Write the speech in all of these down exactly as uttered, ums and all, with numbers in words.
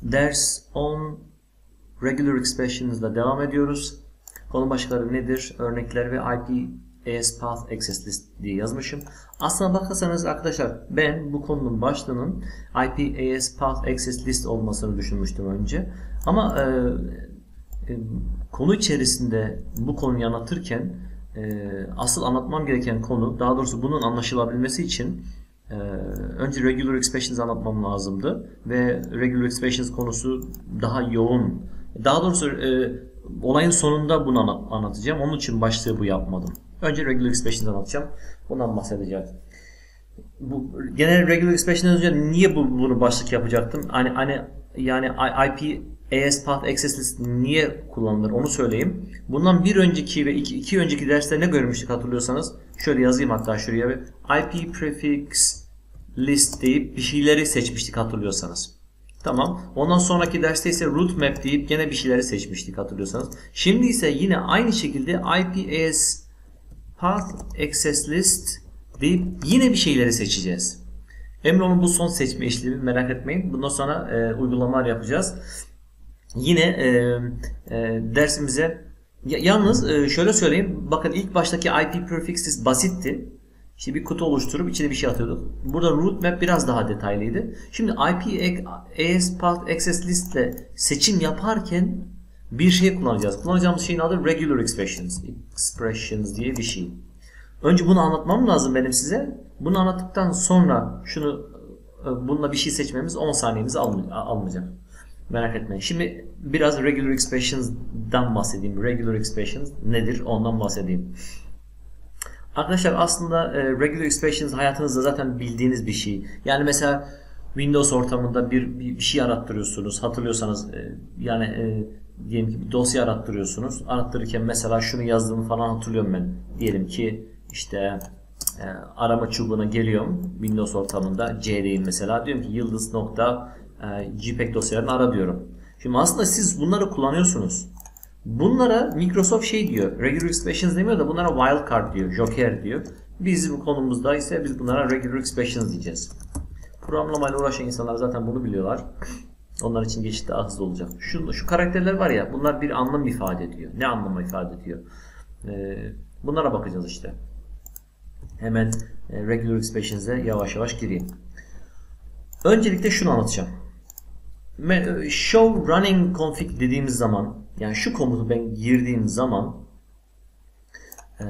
Ders on Regular Expressions ile devam ediyoruz. Konu başlıkları nedir? Örnekler ve I P A S Path Access List diye yazmışım. Aslına bakarsanız arkadaşlar ben bu konunun başlığının I P A S Path Access List olmasını düşünmüştüm önce. Ama e, e, konu içerisinde bu konuyu anlatırken e, asıl anlatmam gereken konu, daha doğrusu bunun anlaşılabilmesi için Ee, önce Regular Expressions anlatmam lazımdı ve Regular Expressions konusu daha yoğun. Daha doğrusu e, olayın sonunda bunu anlat anlatacağım. Onun için başlığı bu yapmadım. Önce Regular Expressions anlatacağım. Bundan bahsedeceğim. Bu genel Regular Expressions'dan önce niye bu, bunu başlık yapacaktım? Hani hani yani I P A S Path Access List niye kullanılır onu söyleyeyim. Bundan bir önceki ve iki, iki önceki derste ne görmüştük hatırlıyorsanız. Şöyle yazayım hatta şuraya bir I P Prefix List deyip bir şeyleri seçmiştik hatırlıyorsanız. Tamam. Ondan sonraki derste ise Route Map deyip gene bir şeyleri seçmiştik hatırlıyorsanız. Şimdi ise yine aynı şekilde I P A S Path Access List deyip yine bir şeyleri seçeceğiz. Emin olun bu son seçme işlemi, merak etmeyin. Bundan sonra e, uygulamalar yapacağız. Yine e, e, dersimize ya, yalnız e, şöyle söyleyeyim. Bakın ilk baştaki I P Prefix List basitti. İşte bir kutu oluşturup içine bir şey atıyorduk. Burada Route Map biraz daha detaylıydı. Şimdi I P A S Path Access List ile seçim yaparken bir şey kullanacağız. Kullanacağımız şeyin adı Regular Expressions. Expressions diye bir şey. Önce bunu anlatmam lazım benim size. Bunu anlattıktan sonra şunu bununla bir şey seçmemiz on saniyemizi almayacak. Merak etmeyin. Şimdi biraz Regular Expressions'dan bahsedeyim. Regular Expressions nedir? Ondan bahsedeyim. Arkadaşlar aslında Regular Expressions hayatınızda zaten bildiğiniz bir şey. Yani mesela Windows ortamında bir, bir şey arattırıyorsunuz. Hatırlıyorsanız yani e, diyelim ki bir dosya arattırıyorsunuz. Arattırırken mesela şunu yazdığımı falan hatırlıyorum ben. Diyelim ki işte e, arama çubuğuna geliyorum Windows ortamında. C'deyim mesela. Diyorum ki yıldız nokta e, J P G dosyalarını ara diyorum. Şimdi aslında siz bunları kullanıyorsunuz. Bunlara Microsoft şey diyor, Regular Expressions demiyor da bunlara Wildcard diyor, Joker diyor. Biz bu konumuzda ise biz bunlara Regular Expressions diyeceğiz. Programlamayla uğraşan insanlar zaten bunu biliyorlar. Onlar için geçiş daha hızlı olacak. Şu, şu karakterler var ya, bunlar bir anlam ifade ediyor. Ne anlamı ifade ediyor? Ee, bunlara bakacağız işte. Hemen e, Regular Expressions'e yavaş yavaş gireyim. Öncelikle şunu anlatacağım. Show running config dediğimiz zaman, yani şu komutu ben girdiğim zaman e,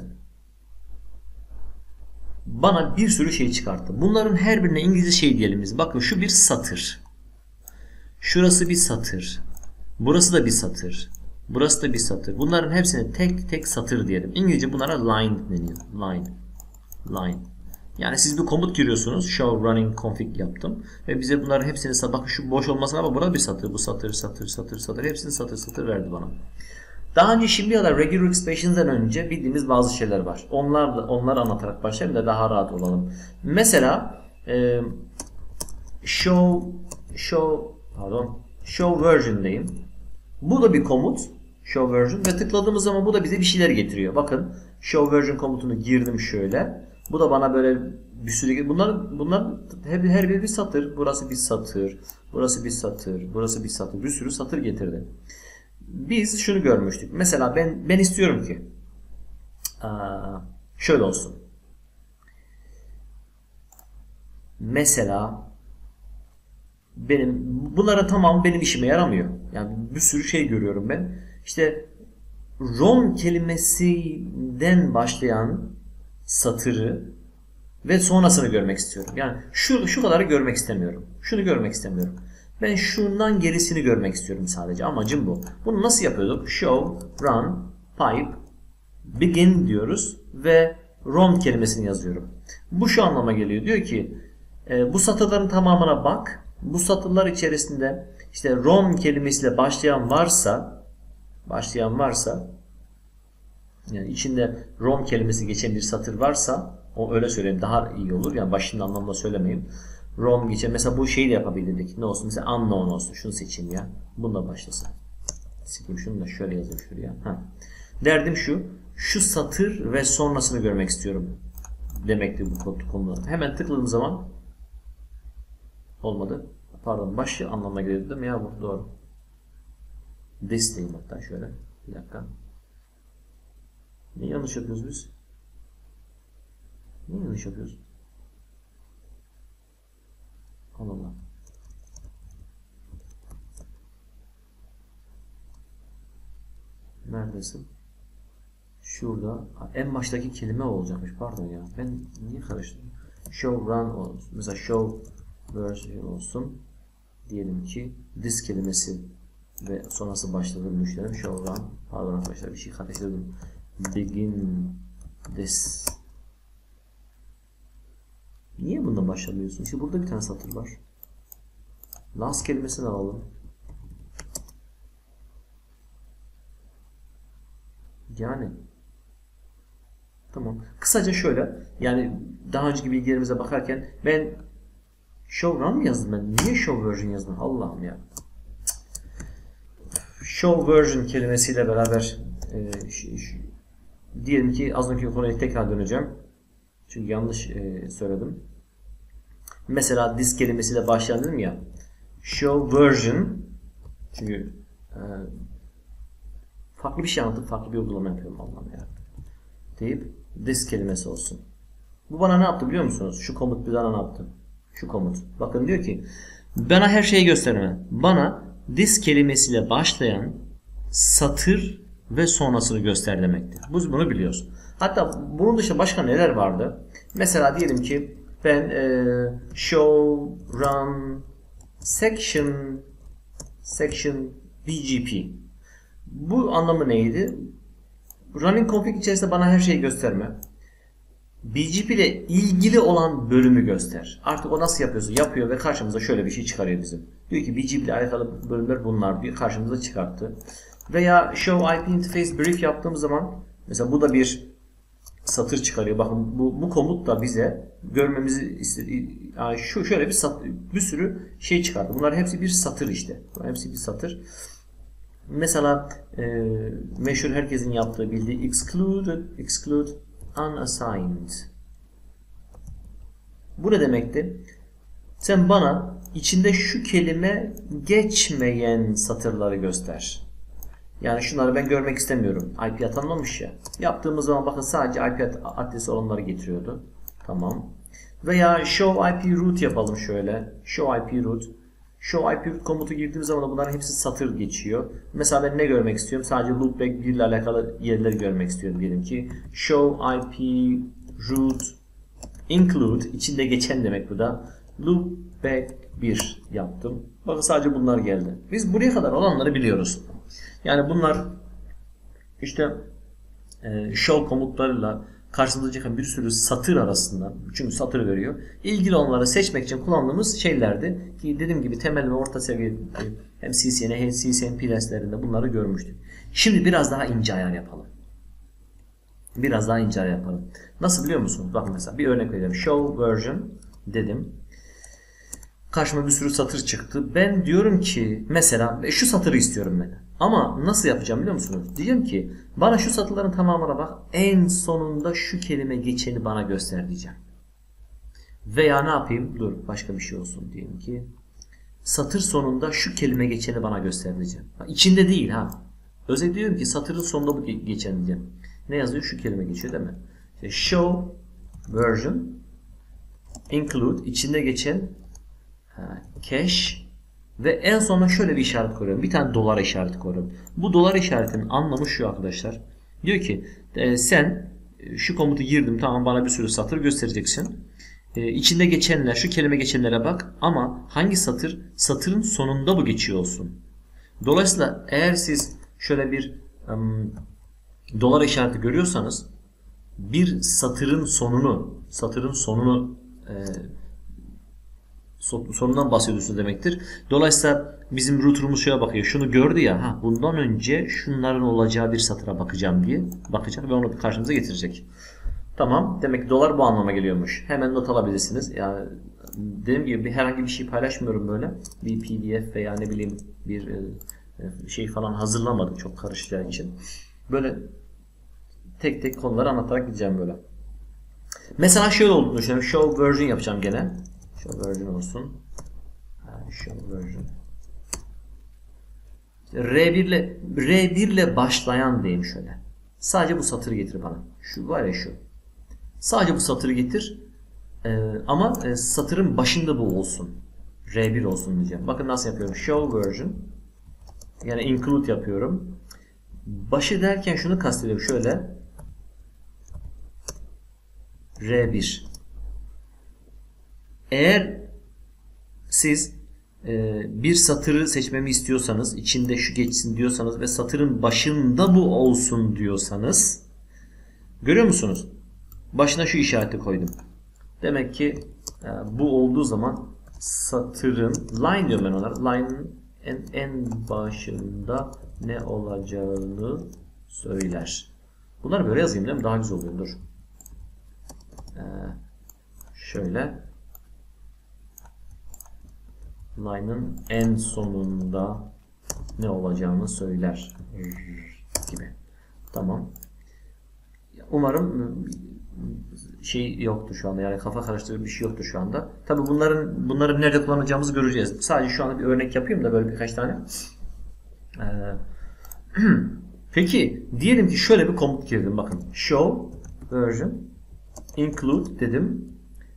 bana bir sürü şey çıkarttı. Bunların her birine İngilizce şey diyelim biz. Bakın şu bir satır. Şurası bir satır. Burası da bir satır. Burası da bir satır. Bunların hepsine tek tek satır diyelim. İngilizce bunlara line deniyor. Line. Line. Yani siz bir komut giriyorsunuz. Show running config yaptım. Ve bize bunların hepsini, bakın şu boş olmasına ama burada bir satır. Bu satır, satır, satır, satır. Hepsini satır satır verdi bana. Daha önce şimdiye kadar Regular Expressions'dan önce bildiğimiz bazı şeyler var. Onlar, onları anlatarak başlayalım da daha rahat olalım. Mesela e, show show pardon show version'dayım. Bu da bir komut. Show version ve tıkladığımız zaman bu da bize bir şeyler getiriyor. Bakın show version komutunu girdim şöyle. Bu da bana böyle bir sürü, bunlar bunlar her, her biri bir satır. Burası bir satır. Burası bir satır. Burası bir satır. Bir sürü satır getirdi. Biz şunu görmüştük. Mesela ben ben istiyorum ki şöyle olsun. Mesela benim bunlara tamam benim işime yaramıyor. Yani bir sürü şey görüyorum ben. İşte ROM kelimesinden başlayan satırı ve sonrasını görmek istiyorum. Yani şu şu kadarı görmek istemiyorum. Şunu görmek istemiyorum. Ben şundan gerisini görmek istiyorum sadece. Amacım bu. Bunu nasıl yapıyorduk? Show, run, pipe, begin diyoruz ve ROM kelimesini yazıyorum. Bu şu anlama geliyor. Diyor ki e, bu satırların tamamına bak. Bu satırlar içerisinde işte ROM kelimesiyle başlayan varsa başlayan varsa yani içinde ROM kelimesi geçen bir satır varsa, o öyle söyleyeyim daha iyi olur. Yani başında anlamda söylemeyeyim. ROM geçen mesela bu şeyi de yapabilirdik. Ne olsun? Mesela unknown olsun. Şunu seçeyim ya. Bununla başlasın. Sikeyim şunu da şöyle yazayım şuraya. Ha. Derdim şu. Şu satır ve sonrasını görmek istiyorum. Demekti bu konuda. Hemen tıkladığım zaman olmadı. Pardon, başı anlamına geliyor değil mi ya bu? Doğru. This diyeyim hatta şöyle. Bir dakika. Ne yanlış yapıyoruz biz? Ne yanlış yapıyoruz? Allah Allah. Neredesin? Şurada. En baştaki kelime olacakmış. Pardon ya. Ben niye karıştırdım? Show run olsun. Mesela show version olsun. Diyelim ki this kelimesi ve sonrası başladığını düşünelim. Show run. Pardon arkadaşlar, bir şey karıştırdım. Begin this. Niye bundan başlamıyorsun? İşte burada bir tane satır var. Last kelimesini alalım. Yani tamam. Kısaca şöyle, yani daha önceki bilgilerimize bakarken ben show run mı yazdım ben? Niye show version yazdım? Allah'ım ya. Show version kelimesiyle beraber e, ş, ş, diyelim ki az önceki konuya tekrar döneceğim. Çünkü yanlış e, söyledim. Mesela this kelimesiyle başlayan dedim ya. Show version, çünkü e, farklı bir şey anlatıp farklı bir uygulama yapıyorum Allah'ım ya. Deyip this kelimesi olsun. Bu bana ne yaptı biliyor musunuz? Şu komut bir bana ne yaptı? Şu komut. Bakın diyor ki bana her şeyi gösterme. Bana this kelimesiyle başlayan satır ve sonrasını göster demektir. Biz bunu biliyoruz. Hatta bunun dışında başka neler vardı? Mesela diyelim ki ben e, show run section section B G P. Bu anlamı neydi? Running config içerisinde bana her şeyi gösterme. B G P ile ilgili olan bölümü göster. Artık o nasıl yapıyorsa yapıyor ve karşımıza şöyle bir şey çıkarıyor bizim. Diyor ki B G P ile alakalı bölümler bunlar diyor. Karşımıza çıkarttı. Veya show I P interface brief yaptığım zaman mesela bu da bir satır çıkarıyor. Bakın bu, bu komut da bize görmemizi istediği, yani şu şöyle bir satır, bir sürü şey çıkardı. Bunlar hepsi bir satır işte. Bunlar hepsi bir satır. Mesela e, meşhur herkesin yaptığı bildiği exclude, exclude unassigned. Bu ne demekti? Sen bana içinde şu kelime geçmeyen satırları göster. Yani şunları ben görmek istemiyorum. I P atanmamış ya. Yaptığımız zaman bakın sadece I P adresi olanları getiriyordu. Tamam. Veya show I P root yapalım şöyle. Show I P root. Show I P root komutu girdiğim zaman bunların hepsi satır geçiyor. Mesela ben ne görmek istiyorum? Sadece loopback bir ile alakalı yerleri görmek istiyorum diyelim ki. Show I P root include, içinde geçen demek bu da. Loopback bir yaptım. Bakın sadece bunlar geldi. Biz buraya kadar olanları biliyoruz. Yani bunlar işte e, show komutlarıyla karşımıza çıkan bir sürü satır arasında, çünkü satır veriyor, İlgili onları seçmek için kullandığımız şeylerdi ki dediğim gibi temel ve orta seviye hem C C N A hem C C N P derslerinde bunları görmüştük. Şimdi biraz daha ince ayar yapalım. Biraz daha ince ayar yapalım. Nasıl biliyor musunuz? Bakın mesela bir örnek vereceğim. Show version dedim. Karşıma bir sürü satır çıktı. Ben diyorum ki mesela şu satırı istiyorum ben. Ama nasıl yapacağım biliyor musunuz? Diyeceğim ki bana şu satırların tamamına bak. En sonunda şu kelime geçeni bana göster diyeceğim. Veya ne yapayım? Dur başka bir şey olsun diyelim ki. Satır sonunda şu kelime geçeni bana göster diyeceğim. İçinde değil ha. Özellikle diyorum ki satırın sonunda bu geçen diyeceğim. Ne yazıyor? Şu kelime geçiyor değil mi? İşte show version include, içinde geçen cache ve en sonuna şöyle bir işaret koyuyorum. Bir tane dolar işareti koyuyorum. Bu dolar işaretinin anlamı şu arkadaşlar. Diyor ki e, sen şu komutu girdim, tamam, bana bir sürü satır göstereceksin. E, içinde geçenler, şu kelime geçenlere bak ama hangi satır? Satırın sonunda bu geçiyor olsun. Dolayısıyla eğer siz şöyle bir um, dolar işareti görüyorsanız bir satırın sonunu satırın sonunu e, sonundan bahsediyorsunuz demektir. Dolayısıyla bizim router'umuz şöyle bakıyor. Şunu gördü ya, ha, bundan önce şunların olacağı bir satıra bakacağım diye bakacak ve onu karşımıza getirecek. Tamam. Demek ki dolar bu anlama geliyormuş. Hemen not alabilirsiniz. Yani dediğim gibi herhangi bir şey paylaşmıyorum böyle. Bir P D F veya ne bileyim bir şey falan hazırlamadım çok karışacağı için. Böyle tek tek konuları anlatarak gideceğim böyle. Mesela şöyle olduğunu düşünüyorum. Show version yapacağım gene. Show version olsun. show version. R bir ile R bir ile başlayan diyeyim şöyle. Sadece bu satırı getir bana. Şu var ya şu. Sadece bu satırı getir. Ee, ama e, satırın başında bu olsun. R bir olsun diyeceğim. Bakın nasıl yapıyorum. Show version. Yani include yapıyorum. Başı derken şunu kastediyorum. Şöyle. R bir. Eğer siz e, bir satırı seçmemi istiyorsanız, içinde şu geçsin diyorsanız ve satırın başında bu olsun diyorsanız, görüyor musunuz? Başına şu işareti koydum. Demek ki e, bu olduğu zaman satırın, line diyorum ben ona, line'ın en, en başında ne olacağını söyler. Bunları böyle yazayım değil mi? Daha güzel oluyor. Dur. Ee, şöyle. Line'ın en sonunda ne olacağını söyler gibi. Tamam. Umarım şey yoktur şu anda. Yani kafa karıştırıcı bir şey yoktur şu anda. Tabii bunların bunları nerede kullanacağımızı göreceğiz. Sadece şu anda bir örnek yapayım da böyle birkaç tane. Ee, Peki diyelim ki şöyle bir komut girdim. Bakın. Show version include dedim.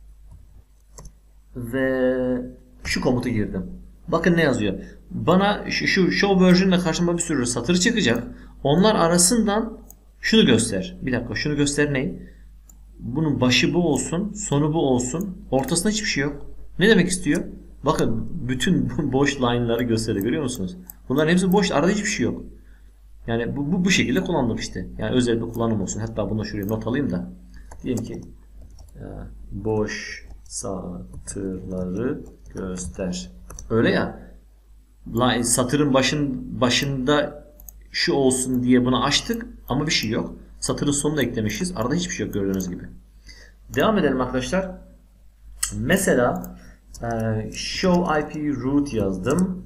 Ve şu komutu girdim. Bakın ne yazıyor. Bana şu, şu show version ile karşıma bir sürü satır çıkacak. Onlar arasından şunu göster. Bir dakika şunu göster ne? Bunun başı bu olsun, sonu bu olsun. Ortasında hiçbir şey yok. Ne demek istiyor? Bakın bütün boş line'ları gösteriyor. Görüyor musunuz? Bunların hepsi boş. Arada hiçbir şey yok. Yani bu, bu, bu şekilde kullanılır işte. Yani özel bir kullanım olsun. Hatta bunu şuraya not alayım da. Diyelim ki boş satırları göster. Öyle ya. Satırın başın, başında şu olsun diye bunu açtık ama bir şey yok. Satırın sonuna eklemişiz. Arada hiçbir şey yok gördüğünüz gibi. Devam edelim arkadaşlar. Mesela e, show I P route yazdım.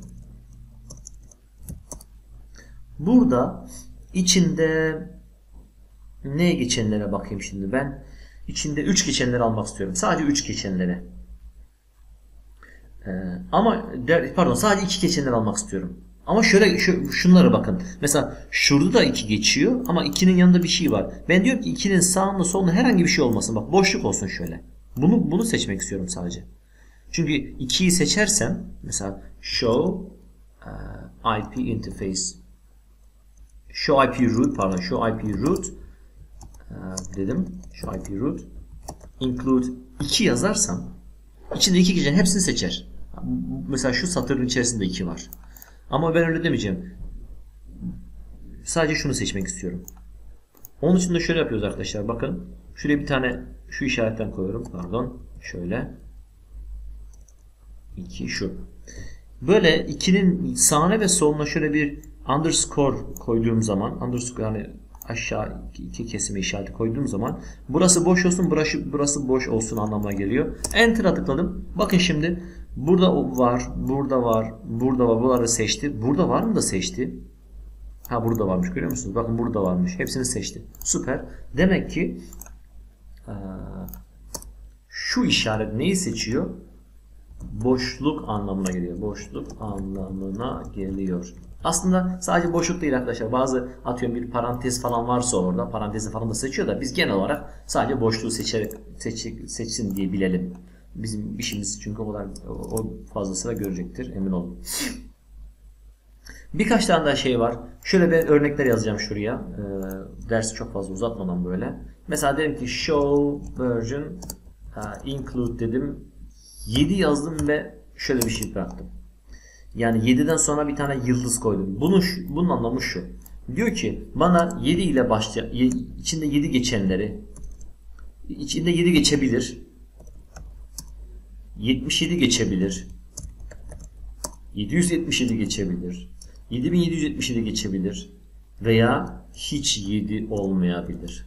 Burada içinde ne geçenlere bakayım şimdi ben. İçinde üç geçenleri almak istiyorum. Sadece üç geçenleri. Ee, ama der, pardon sadece iki geçenleri almak istiyorum. Ama şöyle şu, şunlara bakın. Mesela şurada da iki geçiyor ama ikinin yanında bir şey var. Ben diyorum ki ikinin sağında solunda herhangi bir şey olmasın. Bak boşluk olsun şöyle. Bunu bunu seçmek istiyorum sadece. Çünkü ikiyi seçersem mesela show uh, I P interface show I P route pardon show I P route uh, dedim. Show I P route include iki yazarsam içinde iki geçen hepsini seçer. Mesela şu satırın içerisinde iki var. Ama ben öyle demeyeceğim. Sadece şunu seçmek istiyorum. Onun için de şöyle yapıyoruz arkadaşlar. Bakın. Şuraya bir tane şu işaretten koyuyorum. Pardon. Şöyle. iki şu. Böyle ikinin sağına ve soluna şöyle bir underscore koyduğum zaman underscore yani aşağı iki kesime işareti koyduğum zaman burası boş olsun burası, burası boş olsun anlamına geliyor. Enter'a tıkladım. Bakın şimdi burada var, burada var, burada var. Buraları seçti. Burada var mı da seçti? Ha burada varmış görüyor musunuz? Bakın burada varmış. Hepsini seçti. Süper. Demek ki ee, şu işaret neyi seçiyor? Boşluk anlamına geliyor. Boşluk anlamına geliyor. Aslında sadece boşluk değil arkadaşlar. Bazı atıyorum bir parantez falan varsa orada parantezi falan da seçiyor da biz genel olarak sadece boşluğu seçerek seç, seçsin diye bilelim. Bizim işimiz çünkü o kadar o fazlasıyla görecektir emin olun. Birkaç tane daha şey var. Şöyle bir örnekler yazacağım şuraya. Ee, dersi çok fazla uzatmadan böyle. Mesela dedim ki show version uh, include dedim. yedi yazdım ve şöyle bir şey bıraktım. Yani yediden sonra bir tane yıldız koydum. Bunun, bunun anlamı şu. Diyor ki bana yedi ile başlayan, içinde yedi geçenleri, içinde yedi geçebilir, yetmiş yedi geçebilir, yedi yüz yetmiş yedi geçebilir, yedi bin yedi yüz yetmiş yedi geçebilir veya hiç yedi olmayabilir.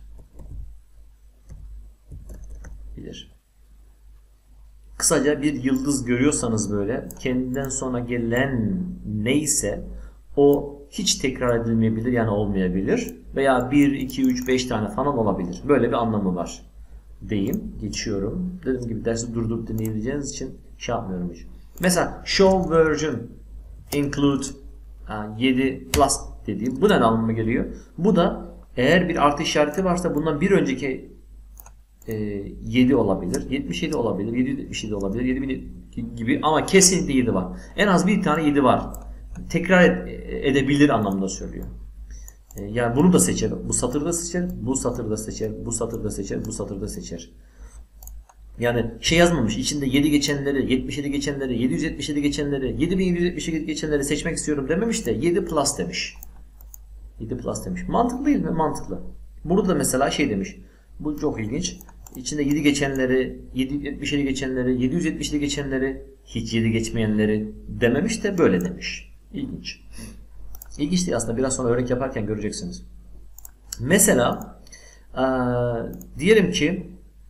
Bilir. Kısaca bir yıldız görüyorsanız böyle kendinden sonra gelen neyse o hiç tekrar edilmeyebilir yani olmayabilir veya bir, iki, üç, beş tane falan olabilir. Böyle bir anlamı var. Deyim. Geçiyorum. Dediğim gibi dersi durdurup dinleyeceğiniz için şey yapmıyorum hiç. Mesela show version include yedi plus dediğim bu ne anlamına geliyor? Bu da eğer bir artı işareti varsa bundan bir önceki e, yedi olabilir, yetmiş yedi olabilir, yedi yüz yetmiş yedi olabilir, yedi bin gibi ama kesinlikle yedi var. En az bir tane yedi var. Tekrar ed edebilir anlamında söylüyor. E, yani bunu da seçer. Bu satırda seçer, bu satırda seçer, bu satırda seçer, bu satırda seçer. Yani şey yazmamış. İçinde yedi geçenleri, yetmiş yedi geçenleri, yedi yüz yetmiş yedi geçenleri, yedi bin yedi yüz yetmiş yedi geçenleri seçmek istiyorum dememiş de yedi plus demiş. yedi plus demiş. Mantıklı değil mi? Mantıklı. Burada da mesela şey demiş. Bu çok ilginç. İçinde yedi geçenleri, yedi yüz yetmiş yedi geçenleri, yedi yüz yetmiş yedi geçenleri, hiç yedi geçmeyenleri dememiş de böyle demiş. İlginç. İlginç değil aslında. Biraz sonra örnek yaparken göreceksiniz. Mesela ee, diyelim ki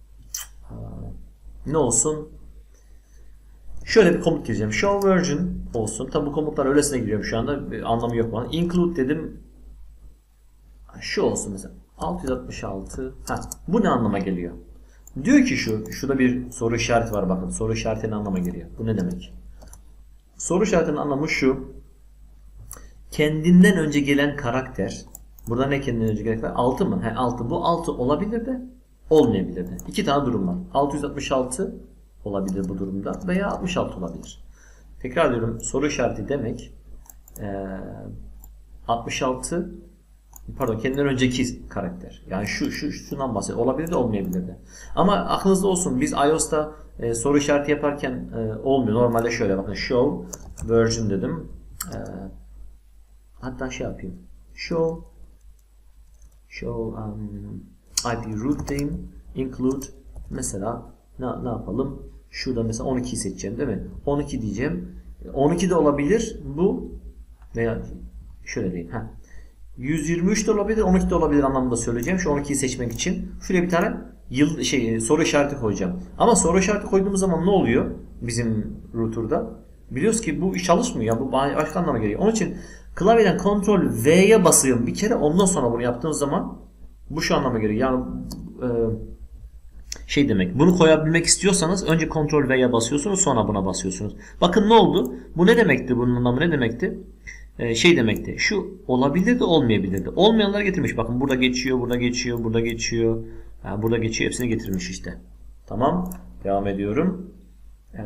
ne olsun? Şöyle bir komut gireceğim. Show version olsun. Tabi bu komutlar öylesine giriyorum şu anda. Bir anlamı yok bana. Include dedim. Şu olsun mesela. altı yüz altmış altı. Ha, bu ne anlama geliyor? Diyor ki şu. Şurada bir soru işareti var bakın. Soru işaretinin anlama geliyor. Bu ne demek? Soru işaretinin anlamı şu. Kendinden önce gelen karakter. Burada ne kendinden önce gelen karakter? altı mı? He, altı. Bu altı olabilir de olmayabilir de. İki tane durum var. altı yüz altmış altı olabilir bu durumda veya altmış altı olabilir. Tekrar diyorum, soru işareti demek ee, altmış altı pardon kendinden önceki karakter. Yani şu şu şundan bahsediyor. Olabilir de olmayabilir de. Ama aklınızda olsun, biz iOS'ta e, soru işareti yaparken e, olmuyor. Normalde şöyle bakın, show version dedim. E, hatta şey yapayım. Show show um, I P root diyeyim. Include mesela ne, ne yapalım? Şurada mesela on ikiyi seçeceğim değil mi? on iki diyeceğim. on iki de olabilir bu veya şöyle diyeyim. Heh. yüz yirmi üç de olabilir, on iki de olabilir anlamında söyleyeceğim. Şu on ikiyi seçmek için şuraya bir tane yıl şey soru işareti koyacağım. Ama soru işareti koyduğumuz zaman ne oluyor bizim router'da? Biliyoruz ki bu iş çalışmıyor. Bu başka anlama geliyor. Onun için klavyeden Ctrl V'ye basıyorum bir kere. Ondan sonra bunu yaptığınız zaman bu şu anlama geliyor. Yani e, şey demek. Bunu koyabilmek istiyorsanız önce Ctrl V'ye basıyorsunuz, sonra buna basıyorsunuz. Bakın ne oldu? Bu ne demekti? Bunun anlamı ne demekti? Ee, şey demekti. Şu olabilir de olmayabilir de. Olmayanları getirmiş. Bakın burada geçiyor, burada geçiyor, burada geçiyor. Yani burada geçiyor. Hepsini getirmiş işte. Tamam. Devam ediyorum. Ee,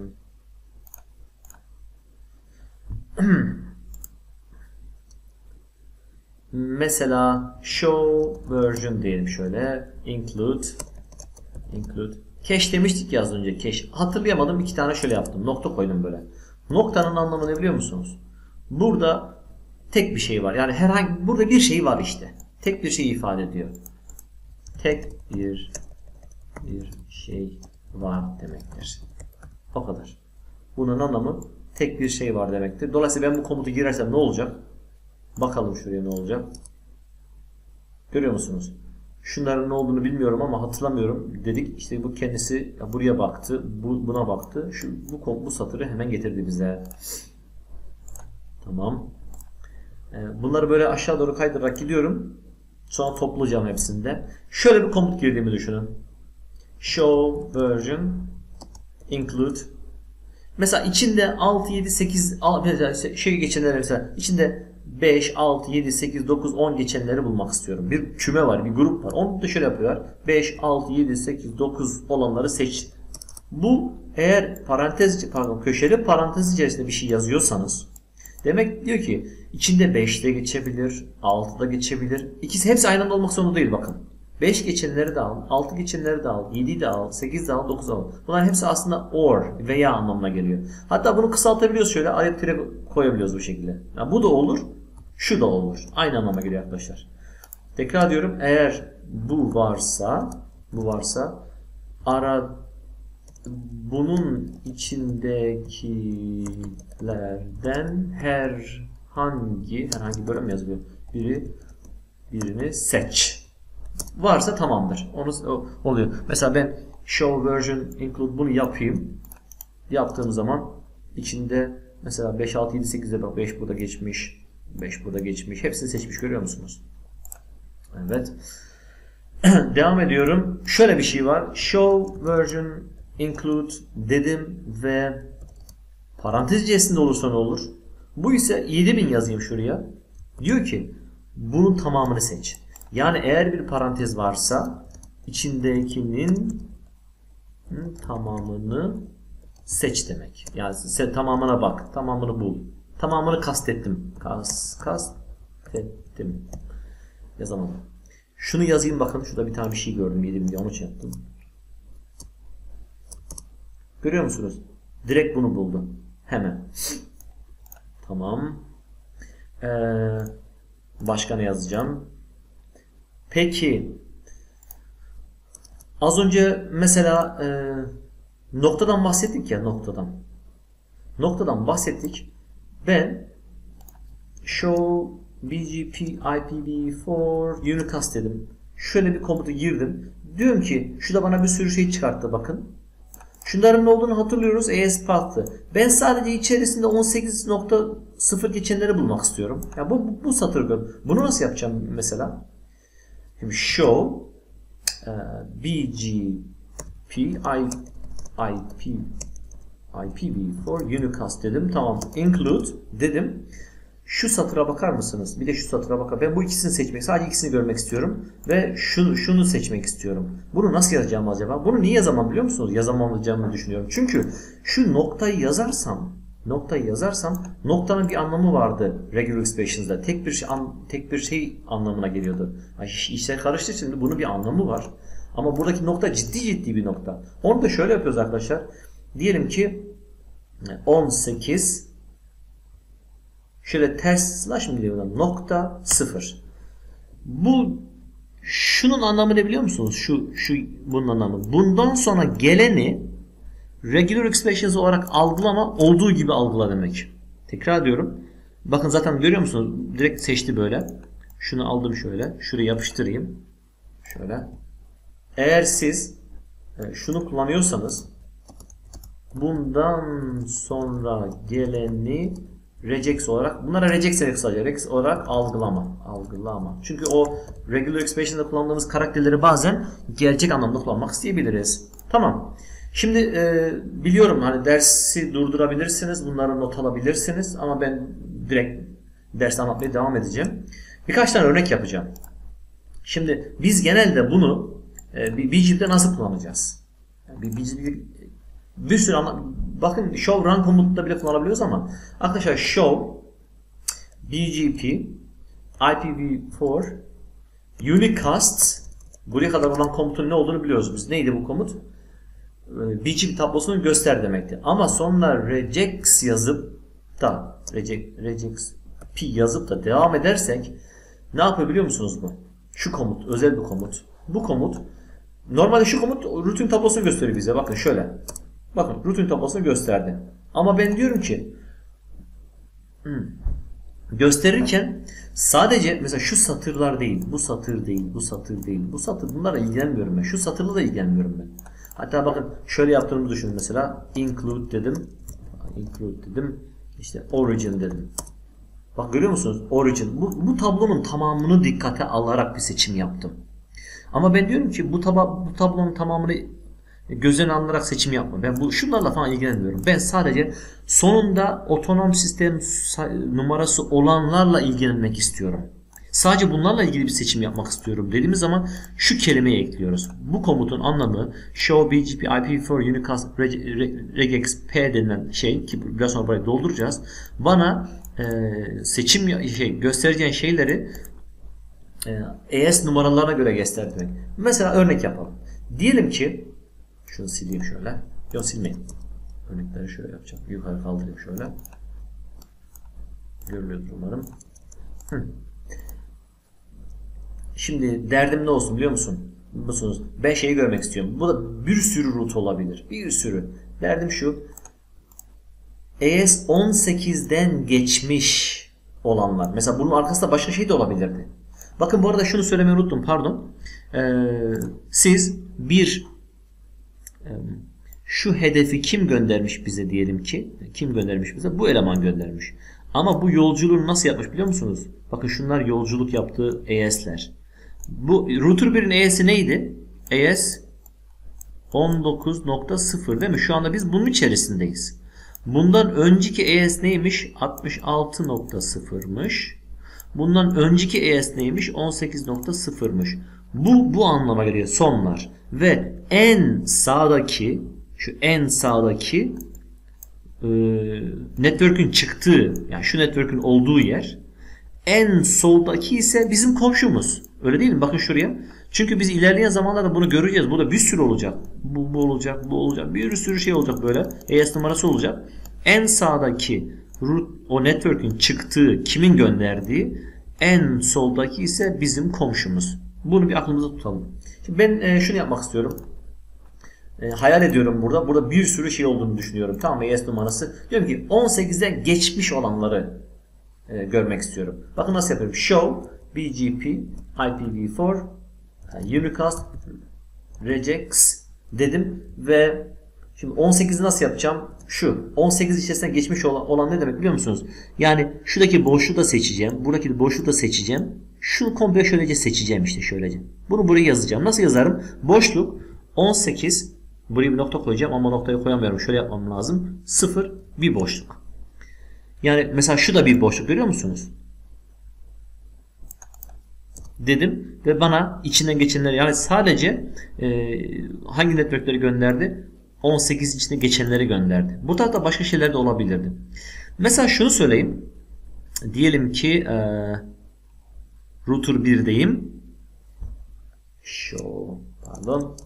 mesela show version diyelim şöyle. Include include. Cache demiştik ya az önce. Cache. Hatırlayamadım. İki tane şöyle yaptım. Nokta koydum böyle. Noktanın anlamı ne biliyor musunuz? Burada tek bir şey var. Yani herhangi burada bir şey var işte. Tek bir şey ifade ediyor. Tek bir bir şey var demektir. O kadar. Bunun anlamı tek bir şey var demektir. Dolayısıyla ben bu komutu girersem ne olacak? Bakalım şuraya ne olacak? Görüyor musunuz? Şunların ne olduğunu bilmiyorum ama hatırlamıyorum dedik. İşte bu kendisi buraya baktı, bu buna baktı. Şu bu bu satırı hemen getirdi bize. Tamam. Bunları böyle aşağı doğru kaydırarak gidiyorum. Sonra toplayacağım hepsinde. Şöyle bir komut girdiğimi düşünün. Show version include. Mesela içinde altı, yedi, sekiz şey geçenleri mesela içinde beş, altı, yedi, sekiz, dokuz, on geçenleri bulmak istiyorum. Bir küme var, bir grup var. Onu da şöyle yapıyorlar. beş, altı, yedi, sekiz, dokuz olanları seç. Bu eğer parantez pardon köşeli parantez içerisinde bir şey yazıyorsanız demek diyor ki içinde beş de geçebilir, altı da geçebilir. İkisi hepsi aynı anda olmak zorunda değil bakın. beş geçenleri de al, altı geçenleri de al, yedi de al, sekiz de al, dokuz al. Bunlar hepsi aslında or veya anlamına geliyor. Hatta bunu kısaltabiliyoruz şöyle, alet tire koyabiliyoruz bu şekilde. Yani bu da olur, şu da olur. Aynı anlama geliyor arkadaşlar. Tekrar diyorum, eğer bu varsa, bu varsa ara bunun içindekilerden herhangi herhangi böyle mi yazılıyor? Biri birini seç. Varsa tamamdır. Onu oluyor. Mesela ben show version include bunu yapayım. Yaptığım zaman içinde mesela beş, altı, yedi, sekiz'e bak beş burada geçmiş. beş burada geçmiş. Hepsini seçmiş, görüyor musunuz? Evet. Devam ediyorum. Şöyle bir şey var. Show version include dedim ve Parantez içerisinde olursa ne olur? Bu ise yedi bin yazayım şuraya. Diyor ki bunun tamamını seç. Yani eğer bir parantez varsa içindekinin tamamını seç demek. Yani sen tamamına bak. Tamamını bul. Tamamını kastettim. Kas, kastettim. Yazamadım. Şunu yazayım bakın. Şurada bir tane bir şey gördüm. yedi bin diye onu için yaptım. Görüyor musunuz? Direkt bunu buldum. Hemen. Tamam. Ee, başka ne yazacağım? Peki. Az önce mesela e, noktadan bahsettik ya, noktadan. Noktadan bahsettik. Ben show bgp I P v four unicast dedim. Şöyle bir komutu girdim. Diyorum ki şurada bana bir sürü şey çıkarttı bakın. Şunların ne olduğunu hatırlıyoruz. ASPath'tı. Ben sadece içerisinde on sekiz nokta sıfır geçenleri bulmak istiyorum. Ya bu, bu, bu satır gör. Bunu nasıl yapacağım mesela? Şimdi show uh, bgp I, IP I P v four unicast dedim. Tamam. Include dedim. Şu satıra bakar mısınız? Bir de şu satıra bakar. Ben bu ikisini seçmek, sadece ikisini görmek istiyorum. Ve şunu, şunu seçmek istiyorum. Bunu nasıl yazacağım acaba? Bunu niye yazamam biliyor musunuz? Yazamamayacağımı düşünüyorum. Çünkü şu noktayı yazarsam, noktayı yazarsam noktanın bir anlamı vardı regular expressions'da. Tek bir şey, an, tek bir şey anlamına geliyordu. Ay, işler karıştı şimdi. Bunun bir anlamı var. Ama buradaki nokta ciddi ciddi bir nokta. Onu da şöyle yapıyoruz arkadaşlar. Diyelim ki on sekiz şöyle ters slash mı diyor, nokta sıfır. Bu şunun anlamı ne biliyor musunuz? Şu şu bunun anlamı. Bundan sonra geleni regular expressions olarak algılama, olduğu gibi algıla demek. Tekrar diyorum. Bakın zaten görüyor musunuz? Direkt seçti böyle. Şunu aldım şöyle. Şuraya yapıştırayım. Şöyle. Eğer siz şunu kullanıyorsanız bundan sonra geleni regex olarak, bunlara regex demek sadece, regex olarak algılama, algılama. Çünkü o regular expression'da kullandığımız karakterleri bazen gerçek anlamda kullanmak isteyebiliriz. Tamam. Şimdi e, biliyorum hani dersi durdurabilirsiniz, bunları not alabilirsiniz ama ben direkt dersi anlatmaya devam edeceğim. Birkaç tane örnek yapacağım. Şimdi biz genelde bunu e, B G P'de nasıl kullanacağız? Yani bir, bir, bir sürü anlam. Bakın show run komutunda bile kullanabiliyoruz ama arkadaşlar show bgp I P v four unicast buraya kadar olan komutun ne olduğunu biliyoruz biz. Neydi bu komut? B G P tablosunu göster demekti. Ama sonra regex yazıp da regex, regex p yazıp da devam edersek ne yapıyor biliyor musunuz bu? Şu komut özel bir komut. Bu komut normalde şu komut rutin tablosunu gösteriyor bize. Bakın şöyle. Bakın rutin tablosunu gösterdi. Ama ben diyorum ki hmm, gösterirken sadece mesela şu satırlar değil, bu satır değil, bu satır değil, bu satır, bunlarla ilgilenmiyorum ben. Şu satırla da ilgilenmiyorum ben. Hatta bakın şöyle yaptığımı düşünün mesela. Include dedim. Include dedim. İşte origin dedim. Bak görüyor musunuz? Origin. Bu, bu tablonun tamamını dikkate alarak bir seçim yaptım. Ama ben diyorum ki bu, taba, bu tablonun tamamını göz önüne alınarak seçim yapma. Ben bu şunlarla falan ilgilenmiyorum. Ben sadece sonunda otonom sistem numarası olanlarla ilgilenmek istiyorum. Sadece bunlarla ilgili bir seçim yapmak istiyorum dediğimiz zaman şu kelimeyi ekliyoruz. Bu komutun anlamı show bgp I P v four unicast regex p denilen şey ki biraz sonra burayı dolduracağız. Bana e, seçim şey göstereceğin şeyleri e, A S numaralarına göre göster demek. Mesela örnek yapalım. Diyelim ki şunu sileyim şöyle. Yok silmeyin. Örnekleri şöyle yapacağım. Yukarı kaldırayım şöyle. Görülüyordur umarım. Hı. Şimdi derdim ne olsun biliyor musun? Musunuz? Ben şeyi görmek istiyorum. Bu da bir sürü root olabilir. Bir sürü. Derdim şu. A S on sekizden geçmiş olanlar. Mesela bunun arkasında başka şey de olabilirdi. Bakın bu arada şunu söylemeyi unuttum. Pardon. Ee, siz bir e, şu hedefi kim göndermiş bize diyelim ki. Kim göndermiş bize? Bu eleman göndermiş. Ama bu yolculuğu nasıl yapmış biliyor musunuz? Bakın şunlar yolculuk yaptığı A S'ler. Bu router birin A S'i neydi? A S on dokuz nokta sıfır değil mi? Şu anda biz bunun içerisindeyiz. Bundan önceki E S neymiş? altmış altı nokta sıfırmış. Bundan önceki E S neymiş? on sekiz nokta sıfırmış. Bu bu anlama geliyor sonlar. Ve en sağdaki şu en sağdaki e, network'ün çıktığı, yani şu network'ün olduğu yer, en soldaki ise bizim komşumuz. Öyle değil mi? Bakın şuraya. Çünkü biz ilerleyen zamanlarda bunu göreceğiz. Burada bir sürü olacak. Bu, bu olacak, bu olacak. Bir sürü şey olacak böyle. E S numarası olacak. En sağdaki root, o network'ün çıktığı, kimin gönderdiği, en soldaki ise bizim komşumuz. Bunu bir aklımıza tutalım. Şimdi ben e, şunu yapmak istiyorum. E, hayal ediyorum burada. Burada bir sürü şey olduğunu düşünüyorum. Tamam mı? E S numarası. Diyorum ki on sekizden geçmiş olanları e, görmek istiyorum. Bakın nasıl yapıyorum. Show B G P I P v four unicast regex dedim ve şimdi on sekizi nasıl yapacağım? Şu on sekiz içerisinden geçmiş olan, olan ne demek biliyor musunuz? Yani şuradaki boşluğu da seçeceğim. Buradaki boşluğu da seçeceğim. Şunu komple şöylece seçeceğim işte şöylece. Bunu buraya yazacağım. Nasıl yazarım? Boşluk on sekiz, buraya bir nokta koyacağım ama noktayı koyamıyorum. Şöyle yapmam lazım. sıfır bir boşluk. Yani mesela şu da bir boşluk, görüyor musunuz? Dedim ve bana içinden geçenleri, yani sadece e, hangi networkleri gönderdi? on sekiz içinde geçenleri gönderdi. Burada da başka şeyler de olabilirdi. Mesela şunu söyleyeyim. Diyelim ki e, router birdeyim. Show, pardon.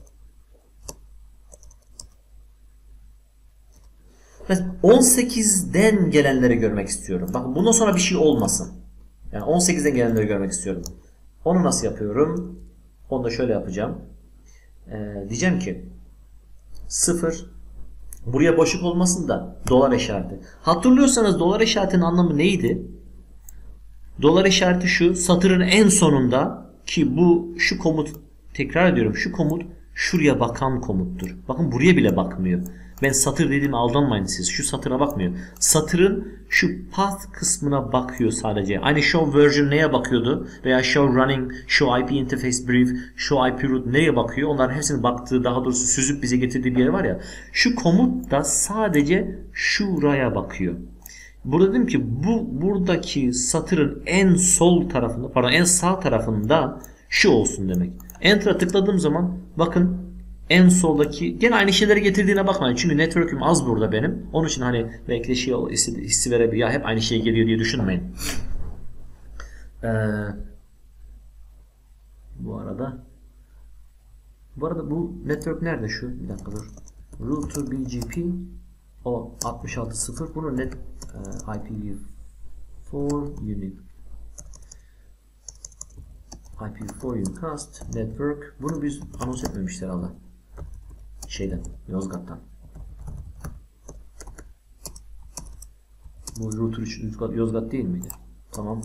Mesela on sekizden gelenleri görmek istiyorum. Bakın bundan sonra bir şey olmasın. Yani on sekizden gelenleri görmek istiyorum. Onu nasıl yapıyorum? Onu da şöyle yapacağım. Ee, diyeceğim ki sıfır, buraya boşluk olmasın da dolar işareti. Hatırlıyorsanız dolar işaretinin anlamı neydi? Dolar işareti şu, satırın en sonunda, ki bu şu komut, tekrar ediyorum, şu komut şuraya bakan komuttur. Bakın buraya bile bakmıyor. Ben satır dediğime aldanmayın siz. Şu satıra bakmıyor. Satırın şu path kısmına bakıyor sadece. Aynı show version neye bakıyordu? Veya show running, show I P interface brief, show I P route neye bakıyor? Onların hepsinin baktığı, daha doğrusu süzüp bize getirdiği bir yer var ya. Şu komut da sadece şuraya bakıyor. Burada dedim ki bu buradaki satırın en sol tarafında, pardon en sağ tarafında şu olsun demek. Enter'a tıkladığım zaman bakın en soldaki gene aynı şeyleri getirdiğine bakmayın. Çünkü network'üm az burada benim. Onun için hani belki de şey hissi verebilir. Ya hep aynı şey geliyor diye düşünmeyin. Ee, bu arada bu arada bu network nerede şu? Bir dakika dur. Router B G P o altmış altı nokta sıfır. Bunun net uh, I P v four unit I P v four unicast network. Bunu biz anons etmemişler herhalde. Şeyden, Yozgat'tan. Bu router için Yozgat, Yozgat değil miydi? Tamam.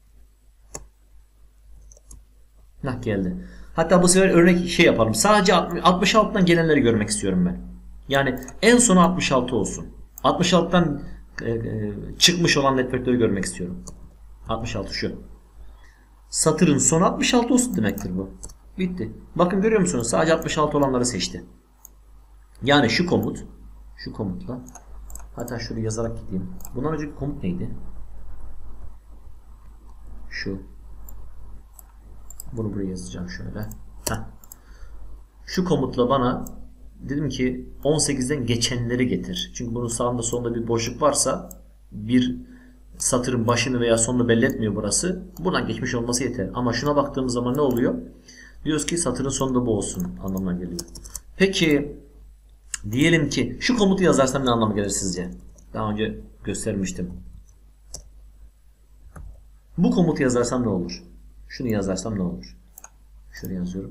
Nah geldi. Hatta bu sefer örnek şey yapalım. Sadece altmış altıdan gelenleri görmek istiyorum ben. Yani en sonu altmış altı olsun. altmış altıdan e, e, çıkmış olan networkleri görmek istiyorum. altmış altı şu. Satırın sonu altmış altı olsun demektir bu. Bitti. Bakın görüyor musunuz? Sadece altmış altı olanları seçti. Yani şu komut, şu komutla, hatta şöyle yazarak gideyim. Bundan önceki komut neydi? Şu. Bunu buraya yazacağım şöyle. Heh. Şu komutla bana dedim ki on sekizden geçenleri getir. Çünkü bunun sağında solunda bir boşluk varsa bir satırın başını veya sonunu belli etmiyor burası. Buradan geçmiş olması yeter. Ama şuna baktığımız zaman ne oluyor? Diyoruz ki satırın sonunda bu olsun anlamına geliyor. Peki diyelim ki şu komutu yazarsam ne anlamı gelir sizce? Daha önce göstermiştim. Bu komutu yazarsam ne olur? Şunu yazarsam ne olur? Şöyle yazıyorum.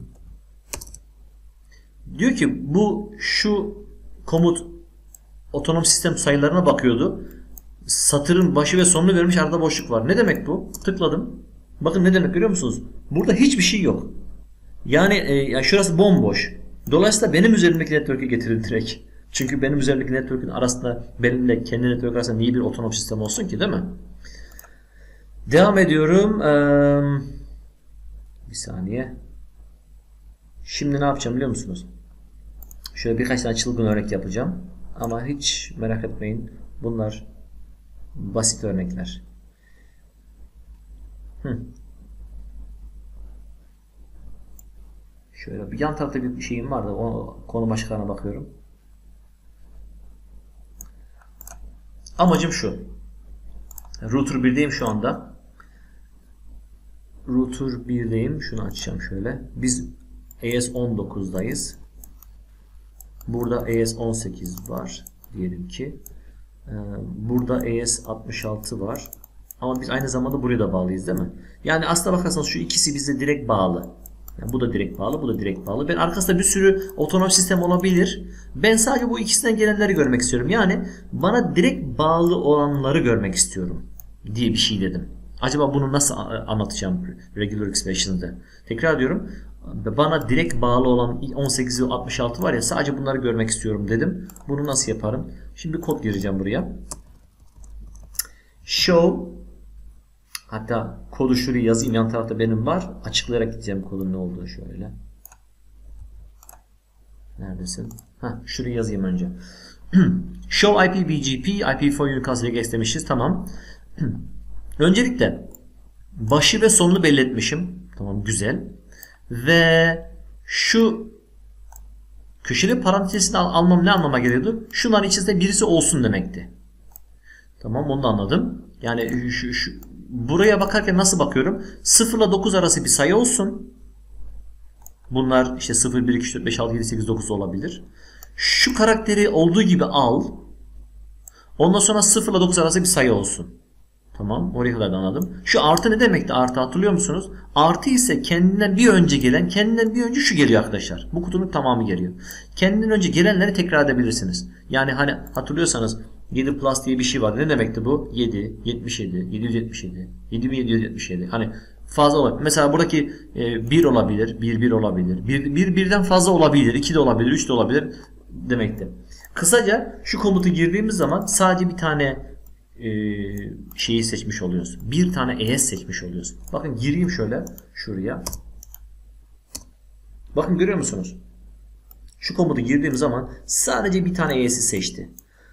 Diyor ki bu şu komut otonom sistem sayılarına bakıyordu. Satırın başı ve sonunu vermiş, arada boşluk var. Ne demek bu? Tıkladım. Bakın ne demek görüyor musunuz? Burada hiçbir şey yok. Yani, e, yani şurası bomboş. Dolayısıyla benim üzerimdeki network'e getirin direkt. Çünkü benim üzerimdeki network'ün arasında benimle kendi network arasında niye bir otonom sistem olsun ki, değil mi? Devam ediyorum. Ee, bir saniye. Şimdi ne yapacağım biliyor musunuz? Şöyle birkaç tane çılgın örnek yapacağım. Ama hiç merak etmeyin. Bunlar basit örnekler. Hı. Şöyle bir yan tarafta bir şeyim var da o konu başlığına bakıyorum. Amacım şu. Router birdeyim şu anda. Router birdeyim. Şunu açacağım şöyle. Biz A S on dokuzdayız. Burada A S on sekiz var. Diyelim ki. Burada A S altmış altı var. Ama biz aynı zamanda buraya da bağlıyız değil mi? Yani aslına bakarsanız şu ikisi bize direkt bağlı. Yani bu da direkt bağlı, bu da direkt bağlı. Ben arkasında bir sürü otonom sistem olabilir. Ben sadece bu ikisinden gelenleri görmek istiyorum. Yani bana direkt bağlı olanları görmek istiyorum diye bir şey dedim. Acaba bunu nasıl anlatacağım regular expression'da? Tekrar diyorum. Bana direkt bağlı olan on sekiz ve altmış altı var ya, sadece bunları görmek istiyorum dedim. Bunu nasıl yaparım? Şimdi bir kod gireceğim buraya. Show, hatta kodu şuraya yazayım, yan tarafta benim var. Açıklayarak gideceğim kodun ne olduğunu şöyle. Neredesin? Heh, şuraya yazayım önce. Show I P B G P, I P for unicast regex demişiz. Tamam. Öncelikle başı ve sonunu belli etmişim. Tamam, güzel. Ve şu köşeli parantezini al almam ne anlama geliyordu? Şunların içerisinde birisi olsun demekti. Tamam, onu da anladım. Yani şu, şu, buraya bakarken nasıl bakıyorum? sıfır ile dokuz arası bir sayı olsun. Bunlar işte sıfır, bir, iki, üç, dört, beş, altı, yedi, sekiz, dokuz olabilir. Şu karakteri olduğu gibi al. Ondan sonra sıfır ile dokuz arası bir sayı olsun. Tamam, oraya kadar da anladım. Şu artı ne demekti? Artı hatırlıyor musunuz? Artı ise kendinden bir önce gelen, kendinden bir önce şu geliyor arkadaşlar. Bu kutunun tamamı geliyor. Kendinden önce gelenleri tekrar edebilirsiniz. Yani hani hatırlıyorsanız yedi plus diye bir şey vardı. Ne demekti bu? yedi, yetmiş yedi, yedi yüz yetmiş yedi, yedi bin yedi yüz yetmiş yedi. Hani fazla olabilir. Mesela buradaki e, bir olabilir, bir bir olabilir. bir, bir birden fazla olabilir, iki de olabilir, üç de olabilir demekti. Kısaca şu komutu girdiğimiz zaman sadece bir tane e, şeyi seçmiş oluyoruz. Bir tane E S seçmiş oluyoruz. Bakın gireyim şöyle şuraya. Bakın görüyor musunuz? Şu komutu girdiğim zaman sadece bir tane E S'i seçti.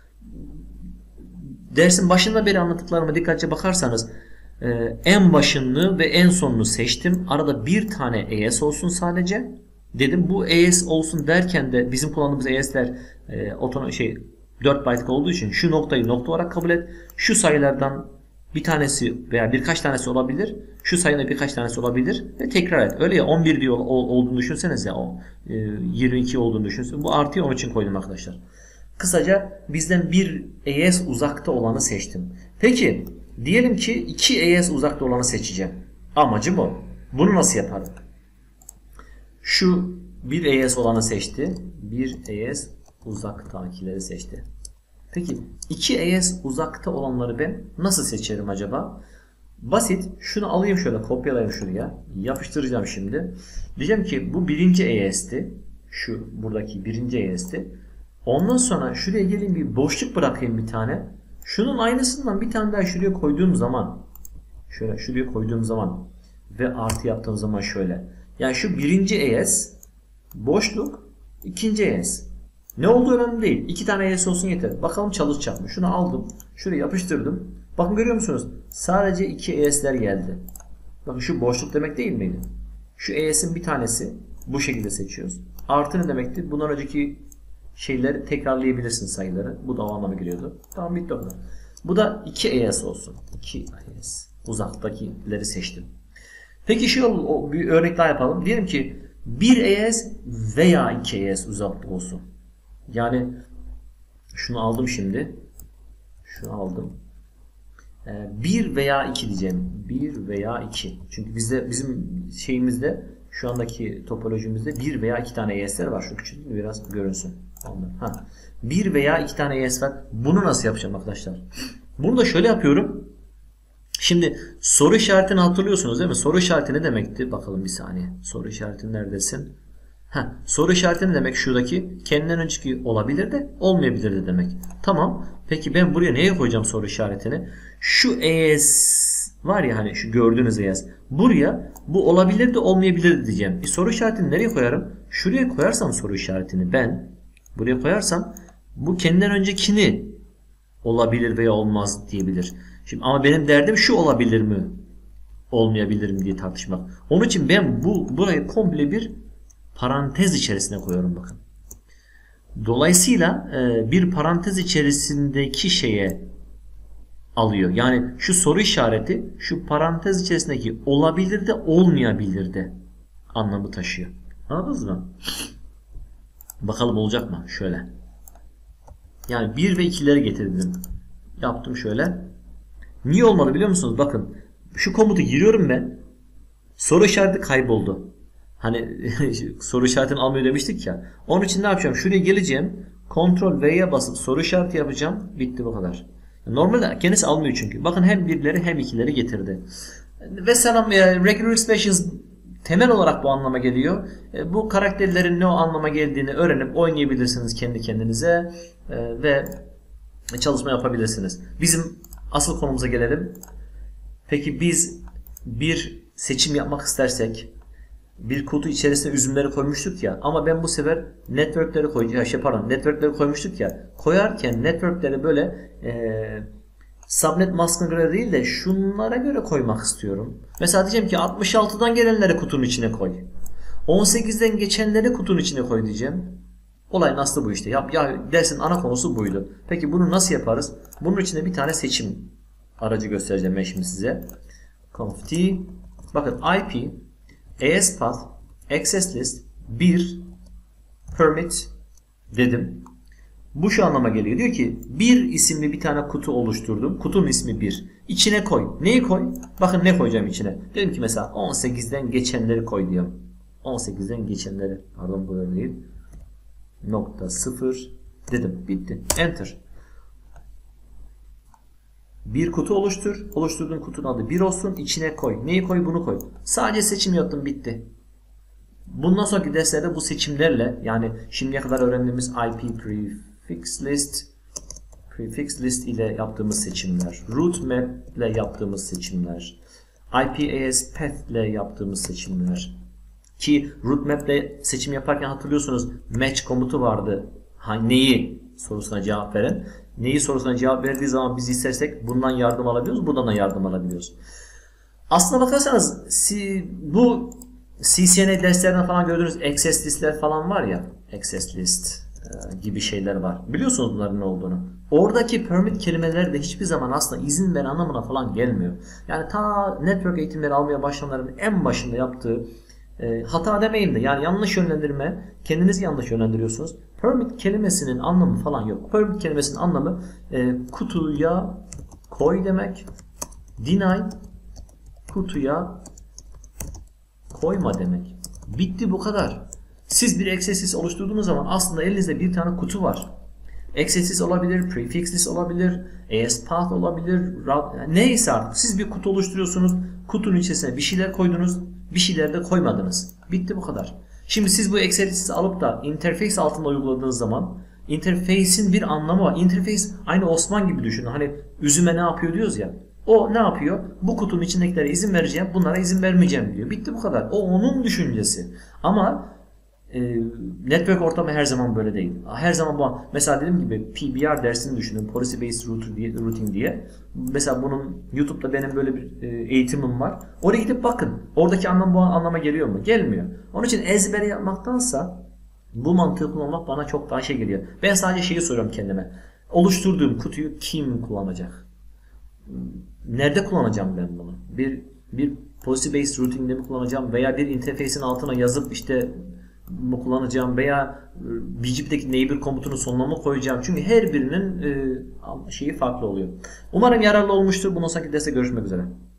Dersin başında beri anlattıklarıma dikkatli bakarsanız e, en başını ve en sonunu seçtim. Arada bir tane E S olsun sadece. Dedim bu E S olsun derken de bizim kullandığımız E S'ler e, otonom şey dört byte'lık olduğu için şu noktayı nokta olarak kabul et. Şu sayılardan bir tanesi veya birkaç tanesi olabilir. Şu sayının birkaç tanesi olabilir ve tekrar et. Öyle ya, on bir diyor olduğunu düşünseniz ya, o e, yirmi iki olduğunu düşünseniz. Bu artıyı onun için koydum arkadaşlar. Kısaca bizden bir E S uzakta olanı seçtim. Peki diyelim ki iki E S uzakta olanı seçeceğim. Amacım o. Bunu nasıl yaparım? Şu bir E S olanı seçti. Bir E S uzaktakileri seçti. Peki iki E S uzakta olanları ben nasıl seçerim acaba? Basit. Şunu alayım şöyle, kopyalayayım şuraya. Yapıştıracağım şimdi. Diyeceğim ki bu birinci E S'ti. Şu buradaki birinci E S'ti. Ondan sonra şuraya geleyim, bir boşluk bırakayım bir tane. Şunun aynısından bir tane daha şuraya koyduğum zaman, şöyle şuraya koyduğum zaman ve artı yaptığım zaman şöyle. Yani şu birinci E S boşluk, ikinci E S. Ne olduğu önemli değil. İki tane E S olsun yeter. Bakalım çalışacak mı? Şunu aldım. Şuraya yapıştırdım. Bakın görüyor musunuz? Sadece iki E S'ler geldi. Bakın şu boşluk demek değil miydi? Şu E S'in bir tanesi bu şekilde seçiyoruz. Artı ne demekti? Bundan önceki şeyleri tekrarlayabilirsin, sayıları. Bu da o anlama geliyordu. Tamam, bitti o kadar. Bu da iki E S olsun. iki E S. Uzaktakileri seçtim. Peki şu o, bir örnek daha yapalım. Diyelim ki bir E S veya iki E S uzakta olsun. Yani şunu aldım şimdi. Şunu aldım. bir veya iki diyeceğim. bir veya iki. Çünkü bizde, bizim şeyimizde, şu andaki topolojimizde bir veya iki tane E S'ler var. Şu küçük biraz görünsün. Ha. bir veya iki tane E S var. Bunu nasıl yapacağım arkadaşlar? Bunu da şöyle yapıyorum. Şimdi soru işaretini hatırlıyorsunuz değil mi? Soru işareti ne demekti? Bakalım bir saniye. Soru işareti neredesin? Heh, soru işareti ne demek? Şuradaki kendinden önceki olabilir de olmayabilir de demek. Tamam. Peki ben buraya neye koyacağım soru işaretini? Şu E S var ya, hani şu gördüğünüz E S. Buraya bu olabilir de olmayabilir de diyeceğim. E, soru işaretini nereye koyarım? Şuraya koyarsam soru işaretini ben buraya koyarsam bu kendinden öncekini olabilir veya olmaz diyebilir. Şimdi ama benim derdim şu olabilir mi, olmayabilir mi diye tartışmak. Onun için ben bu burayı komple bir parantez içerisine koyuyorum bakın. Dolayısıyla e, bir parantez içerisindeki şeye alıyor. Yani şu soru işareti şu parantez içerisindeki olabilir de olmayabilir de anlamı taşıyor. Anladınız mı? Bakalım olacak mı? Şöyle. Yani bir ve ikileri getirdim. Yaptım şöyle. Niye olmadı biliyor musunuz? Bakın. Şu komutu giriyorum ben. Soru işareti kayboldu. Hani soru işaretini almıyor demiştik ya. Onun için ne yapacağım? Şuraya geleceğim. Ctrl V'ye basıp soru işareti yapacağım. Bitti bu kadar. Normalde kendisi almıyor çünkü. Bakın hem birleri hem ikileri getirdi. Ve selam regular expressions temel olarak bu anlama geliyor. Bu karakterlerin ne o anlama geldiğini öğrenip oynayabilirsiniz kendi kendinize ve çalışma yapabilirsiniz. Bizim asıl konumuza gelelim. Peki biz bir seçim yapmak istersek bir kutu içerisine üzümleri koymuştuk ya ama ben bu sefer networkleri koyacağım. Şey pardon, networkleri koymuştuk ya. Koyarken networkleri böyle e, subnet maskına göre değil de şunlara göre koymak istiyorum. Mesela diyeceğim ki altmış altıdan gelenleri kutunun içine koy. on sekizden geçenleri kutunun içine koy diyeceğim. Olayın aslı bu işte. Ya, ya dersin ana konusu buydu. Peki bunu nasıl yaparız? Bunun içinde bir tane seçim aracı göstereceğim ben şimdi size. Conf T. Bakın I P, ASPath, access list, bir permit dedim. Bu şu anlama geliyor. Diyor ki bir isimli bir tane kutu oluşturdum. Kutunun ismi bir. İçine koy. Neyi koy? Bakın ne koyacağım içine. Dedim ki mesela on sekizden geçenleri koy diyorum. on sekizden geçenleri. Pardon bu öyle değil. Nokta sıfır dedim. Bitti. Enter. Bir kutu oluştur. Oluşturduğun kutunun adı bir olsun. İçine koy. Neyi koy? Bunu koy. Sadece seçim yaptım. Bitti. Bundan sonraki derslerde bu seçimlerle yani şimdiye kadar öğrendiğimiz I P prefix list prefix list ile yaptığımız seçimler, route map ile yaptığımız seçimler, I P ASPath ile yaptığımız seçimler ki route map ile seçim yaparken hatırlıyorsunuz match komutu vardı. Ha, neyi sorusuna cevap veren. Neyi sorusuna cevap verdiği zaman biz istersek bundan yardım alabiliyoruz, buradan da yardım alabiliyoruz. Aslına bakarsanız bu C C N A derslerden falan gördüğünüz access listler falan var ya, access list e, gibi şeyler var. Biliyorsunuz bunların ne olduğunu. Oradaki permit kelimeleri de hiçbir zaman aslında izin ver anlamına falan gelmiyor. Yani ta network eğitimleri almaya başlayanların en başında yaptığı e, hata demeyeyim de yani yanlış yönlendirme, kendiniz yanlış yönlendiriyorsunuz. Permit kelimesinin anlamı falan yok. Permit kelimesinin anlamı e, kutuya koy demek. Deny kutuya koyma demek. Bitti bu kadar. Siz bir access list oluşturduğunuz zaman aslında elinizde bir tane kutu var. Access list olabilir, prefix list olabilir, ASPath olabilir, yani neyse artık. Siz bir kutu oluşturuyorsunuz. Kutunun içerisine bir şeyler koydunuz, bir şeyler de koymadınız. Bitti bu kadar. Şimdi siz bu access listi alıp da interface altında uyguladığınız zaman interface'in bir anlamı var. Interface aynı Osman gibi düşünün. Hani üzüme ne yapıyor diyoruz ya. O ne yapıyor? Bu kutunun içindekilere izin vereceğim, bunlara izin vermeyeceğim diyor. Bitti bu kadar. O onun düşüncesi. Ama e, network ortamı her zaman böyle değil. Her zaman bu. Mesela dediğim gibi P B R dersini düşünün. Policy Based Routing diye. Mesela bunun YouTube'da benim böyle bir e, eğitimim var. Oraya gidip bakın. Oradaki anlam bu anlama geliyor mu? Gelmiyor. Onun için ezbere yapmaktansa bu mantığı kullanmak bana çok daha şey geliyor. Ben sadece şeyi soruyorum kendime. Oluşturduğum kutuyu kim kullanacak? Nerede kullanacağım ben bunu? Bir bir policy based routing'de mi kullanacağım veya bir interface'in altına yazıp işte mı kullanacağım veya B G P'deki neighbor komutunun sonuna mı koyacağım? Çünkü her birinin e, şeyi farklı oluyor. Umarım yararlı olmuştur. Bundan sonraki derste görüşmek üzere.